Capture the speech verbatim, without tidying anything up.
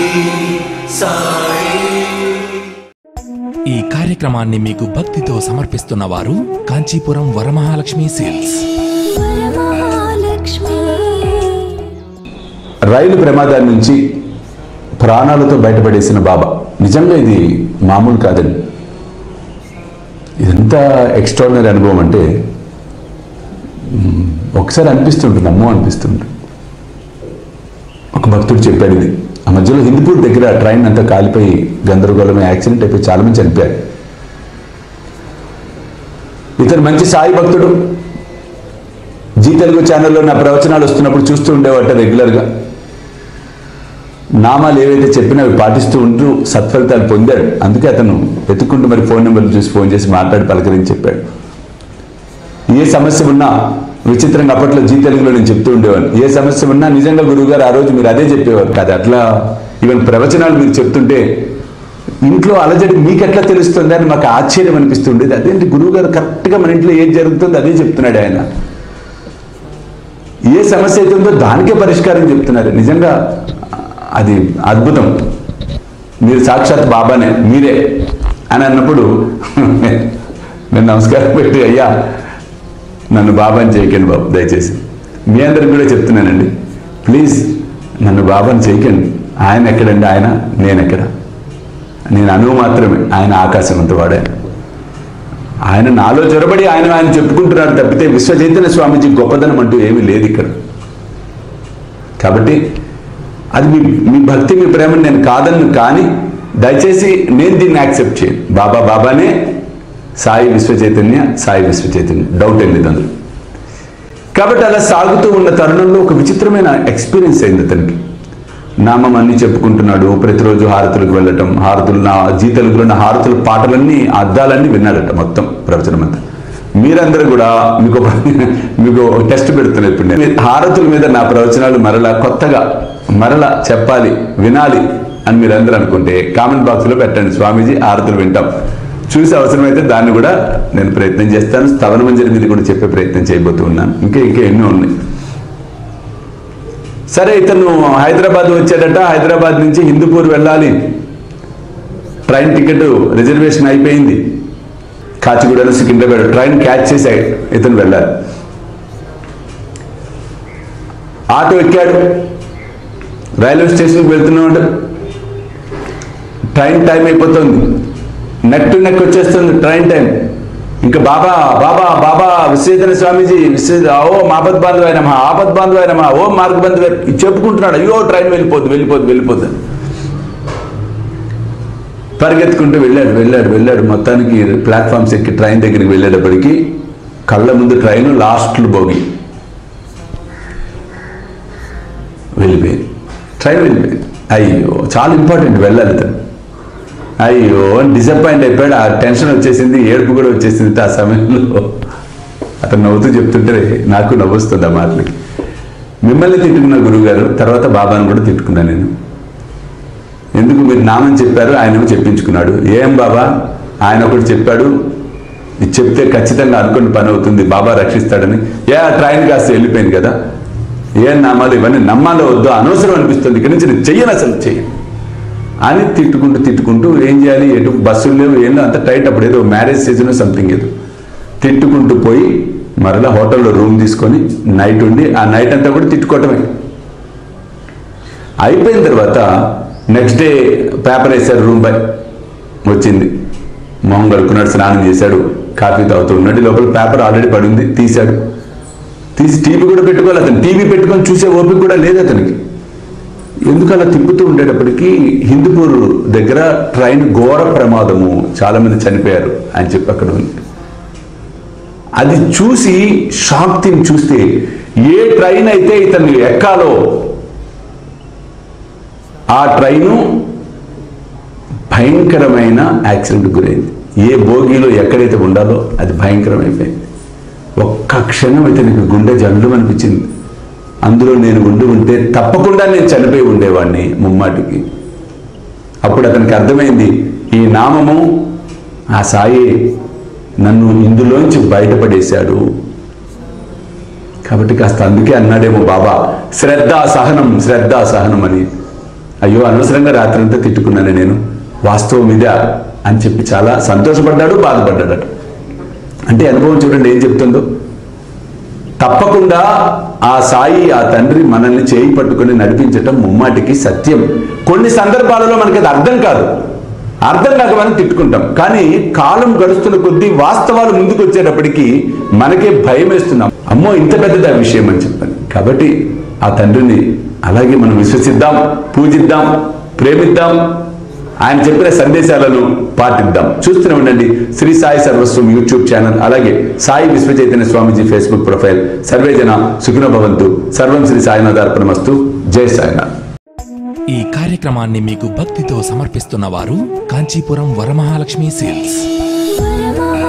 ఈ కార్యక్రమాన్ని మీకు భక్తితో సమర్పిస్తున్న వారు కాంచీపురం వరమహాలక్ష్మి సేల్స్. రైలు ప్రమాదాల నుంచి ప్రాణాలతో బయటపడేసిన బాబా. నిజంగా ఇది మామూలు కాదండి. ఇదంత ఎక్స్ట్రాడినరీ అనుభవం అంటే ఒకసారి అనిపిస్తుంటుంది, అమ్మో అనిపిస్తుంటుంది. ఒక భక్తుడు చెప్పాడు ఇది. ఆ మధ్యలో హిందూపూర్ దగ్గర ట్రైన్ అంతా కాలిపోయి గందరగోళమే యాక్సిడెంట్ అయిపోయి చాలా మంది చనిపోయారు. ఇతను మంచి సాయి భక్తుడు. జీ తెలుగు ఛానల్లో నా ప్రవచనాలు వస్తున్నప్పుడు చూస్తూ ఉండేవాట రెగ్యులర్గా. నామాలు ఏవైతే చెప్పినా అవి పాటిస్తూ ఉంటూ సత్ఫలితాలు పొందాడు. అందుకే అతను వెతుక్కుంటూ మరి ఫోన్ నెంబర్లు చూసి ఫోన్ చేసి మాట్లాడి పలకరించి చెప్పాడు. ఏ సమస్య ఉన్నా విచిత్రంగా అప్పట్లో జీ తెలుగులో నేను చెప్తూ ఉండేవాడిని. ఏ సమస్య ఉన్నా నిజంగా గురువుగారు ఆ రోజు మీరు అదే చెప్పేవారు కాదు. అట్లా ఈవెన్ ప్రవచనాలు మీరు చెప్తుంటే ఇంట్లో అలజడి మీకు ఎట్లా తెలుస్తుంది అని మాకు ఆశ్చర్యం అనిపిస్తుండేది. అదేంటి గురువుగారు కరెక్ట్గా మన ఇంట్లో ఏం జరుగుతుందో అదే చెప్తున్నాడు ఆయన. ఏ సమస్య అవుతుందో దానికే పరిష్కారం చెప్తున్నారు. నిజంగా అది అద్భుతం. మీరు సాక్షాత్ బాబానే మీరే అని అన్నప్పుడు నేను నమస్కారం పెట్టి, అయ్యా నన్ను బాబాని చేయకండి బాబు దయచేసి. మీ అందరికి కూడా చెప్తున్నానండి, ప్లీజ్ నన్ను బాబాని చేయకండి. ఆయన ఎక్కడండి? ఆయన నేను ఎక్కడ? నేను అణువు మాత్రమే, ఆయన ఆకాశం అంత వాడే. ఆయన నాలో చొరబడి ఆయన ఆయన చెప్పుకుంటున్నాడు తప్పితే విశ్వచైతన్య స్వామీజీ గొప్పదనం అంటూ ఏమీ లేదు ఇక్కడ. కాబట్టి అది మీ మీ భక్తి మీ ప్రేమను నేను కాదన్ను, కానీ దయచేసి నేను దీన్ని యాక్సెప్ట్ చేయను. బాబా బాబానే, సాయి విశ్వచైతన్య సాయి విశ్వచైతన్య, డౌట్ ఏం లేదు అందులో. కాబట్టి అలా సాగుతూ ఉన్న తరుణంలో ఒక విచిత్రమైన ఎక్స్పీరియన్స్ అయింది అతనికి. నామం అన్ని చెప్పుకుంటున్నాడు, ప్రతిరోజు హారతులకు వెళ్ళటం, హారతులు నా జీ తెలుగులో నా హారతుల పాటలన్నీ అద్దాలన్నీ విన్నాడట మొత్తం ప్రవచనం అంతా. మీరందరూ కూడా మీకు మీకు టెస్ట్ పెడుతున్నారు ఇప్పుడు. నేను హారతుల మీద నా ప్రవచనాలు మరలా కొత్తగా మరలా చెప్పాలి, వినాలి అని మీరందరూ అనుకుంటే కామెంట్ బాక్స్లో పెట్టండి, స్వామీజీ హారతులు వింటాం. చూసి అవసరమైతే దాన్ని కూడా నేను ప్రయత్నం చేస్తాను. స్థవన మంజరి మీద కూడా చెప్పే ప్రయత్నం చేయబోతూ ఉన్నాను. ఇంకా ఇంకా ఎన్నో ఉన్నాయి. సరే, ఇతను హైదరాబాద్ వచ్చాడట. హైదరాబాద్ నుంచి హిందూపూర్ వెళ్ళాలి. ట్రైన్ టికెట్ రిజర్వేషన్ అయిపోయింది. కాచిగూడలో సికింద్రాబాద్ ట్రైన్ క్యాచ్ చేసి ఇతను వెళ్ళాలి. ఆటో ఎక్కాడు, రైల్వే స్టేషన్కి వెళ్తున్నాడు. ట్రైన్ టైం అయిపోతుంది, నెక్ టు నెక్ వచ్చేస్తుంది ట్రైన్ టైం. ఇంకా బాబా బాబా బాబా విశ్వచైతన్య స్వామీజీ విశ్వ ఓ ఆపద్ బాంధవాయనమా ఆపద్ బాంధవాయనమా ఓ మార్గ బంధువై చెప్పుకుంటున్నాడు. అయ్యో ట్రైన్ వెళ్ళిపోద్దు వెళ్ళిపోద్దు వెళ్ళిపోద్దు పరిగెత్తుకుంటూ వెళ్ళాడు వెళ్ళాడు వెళ్ళాడు మొత్తానికి ప్లాట్ఫామ్స్ ఎక్కి ట్రైన్ దగ్గరికి వెళ్ళేటప్పటికి కళ్ళ ముందు ట్రైన్ లాస్ట్లో బోగి వెళ్ళిపోయింది. ట్రైన్ వెళ్ళిపోయింది. అయ్యో చాలా ఇంపార్టెంట్, వెళ్ళాలి తను. అయ్యో డిసప్పాయింట్ అయిపోయాడు. ఆ టెన్షన్ వచ్చేసింది, ఏడుపు కూడా వచ్చేసింది. ఆ సమయంలో అతను నవ్వుతూ చెప్తుంటే నాకు నవ్వుస్తుంది ఆ మాటలకి. మిమ్మల్ని తిట్టుకున్న గురువుగారు, తర్వాత బాబాను కూడా తిట్టుకున్నాను నేను. ఎందుకు మీరు నామని చెప్పారు, ఆయనేమో చెప్పించుకున్నాడు. ఏం బాబా ఆయన ఒకటి చెప్పాడు, ఇది చెప్తే ఖచ్చితంగా అనుకున్న పని అవుతుంది, బాబా రక్షిస్తాడని. ఏ ట్రైన్ కాస్త వెళ్ళిపోయింది కదా, ఏం నామాలు ఇవన్నీ నమ్మాలో వద్దో అనవసరం అనిపిస్తుంది, ఇక్కడి నుంచి నేను చెయ్యను, అసలు చెయ్యను అని తిట్టుకుంటూ తిట్టుకుంటూ ఏం చేయాలి, ఎటు బస్సులు లేవు ఏం లేవు, అంత టైట్. అప్పుడు ఏదో మ్యారేజ్ సీజన్ సంథింగ్ ఏదో తిట్టుకుంటూ పోయి మరలా హోటల్లో రూమ్ తీసుకొని నైట్ ఉండి ఆ నైట్ అంతా కూడా తిట్టుకోవటమే. అయిపోయిన తర్వాత నెక్స్ట్ డే పేపర్ వేశారు, రూమ్ బై వచ్చింది. మొహం కడుక్కున్నాడు, స్నానం చేశాడు, కాఫీ తాగుతూ ఉన్నాడు. లోపల పేపర్ ఆల్రెడీ పడింది, తీశాడు. తీసి టీవీ కూడా పెట్టుకోవాలి. అతను టీవీ పెట్టుకొని చూసే ఓపిక కూడా లేదు అతనికి. ఎందుకు అలా తిప్పుతూ ఉండేటప్పటికీ హిందూపూర్ దగ్గర ట్రైన్ ఘోర ప్రమాదము, చాలా మంది చనిపోయారు అని చెప్పి అక్కడ ఉంది. అది చూసి షాక్ తిని చూస్తే ఏ ట్రైన్ అయితే ఇతను ఎక్కాలో ఆ ట్రైను భయంకరమైన యాక్సిడెంట్ గురైంది. ఏ బోగీలో ఎక్కడైతే ఉండాలో అది భయంకరమైపోయింది. ఒక్క క్షణం అయితే నాకు గుండె జల్లు అనిపించింది. అందులో నేను ఉండి ఉంటే తప్పకుండా నేను చనిపోయి ఉండేవాడిని ముమ్మాటికి. అప్పుడు అతనికి అర్థమైంది, ఈ నామము ఆ సాయి నన్ను ఇందులోంచి బయటపడేశాడు. కాబట్టి కాస్త అందుకే అన్నాడేమో బాబా శ్రద్ధ సహనం శ్రద్ధ సహనం అని. అయ్యో అనవసరంగా రాత్రి అంతా తిట్టుకున్నాను నేను, వాస్తవం ఇదా అని చెప్పి చాలా సంతోషపడ్డాడు, బాధపడ్డాడు. అంటే అనుభవం చూడండి ఏం చెప్తుందో. తప్పకుండా ఆ సాయి, ఆ తండ్రి మనల్ని చేయి పట్టుకుని నడిపించటం ముమ్మాటికి సత్యం. కొన్ని సందర్భాలలో మనకి అది అర్థం కాదు, అర్థం కాక మనం తిట్టుకుంటాం. కానీ కాలం గడుస్తున్న కొద్దీ వాస్తవాలు ముందుకు వచ్చేటప్పటికి మనకే భయం వేస్తున్నాం, అమ్మో ఇంత పెద్దదా విషయం అని చెప్పని. కాబట్టి ఆ తండ్రిని అలాగే మనం విశ్వసిద్దాం, పూజిద్దాం, ప్రేమిద్దాం, ఆయన చెప్పిన సందేశాలను పాటిద్దాం. చూస్తూనే ఉండండి శ్రీ సాయి సర్వస్వం యూట్యూబ్ ఛానల్, అలాగే సాయి విశ్వచైతన్య స్వామీజీ ఫేస్బుక్ ప్రొఫైల్. సర్వేజన సుఖినో భవంతు. సర్వం శ్రీ సాయినాథార్పణమస్తు. జై సాయినాథ్. ఈ కార్యక్రమాన్ని మీకు భక్తితో సమర్పిస్తున్న వారు కాంచీపురం వరమహాలక్ష్మి సేల్స్.